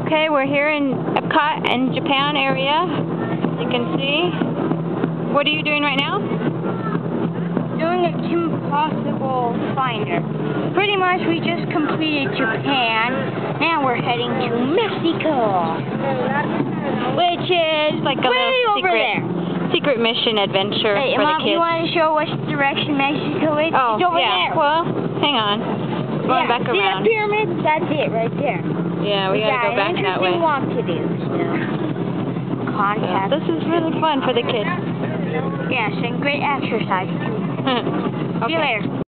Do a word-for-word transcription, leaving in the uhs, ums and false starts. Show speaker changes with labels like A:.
A: Okay, we're here in Epcot and Japan area. You can see. What are you doing right now?
B: Doing a Kim Possible Finder. Pretty much we just completed Japan. Now we're heading to Mexico. Which is
A: like a
B: way
A: little
B: over
A: secret,
B: there.
A: secret mission adventure
B: Hey,
A: for
B: Mom,
A: the kids.
B: you want to show which direction Mexico is?
A: Oh,
B: it's over
A: yeah.
B: there.
A: Well, hang on. Going
B: yeah.
A: back
B: See
A: around.
B: that pyramid? That's it right there.
A: Yeah, we, we gotta go back that way.
B: We walk to do. So. Contact.
A: Yeah, this is really fun for the kids.
B: Yes, and great exercise too.
A: Okay.
B: See you later.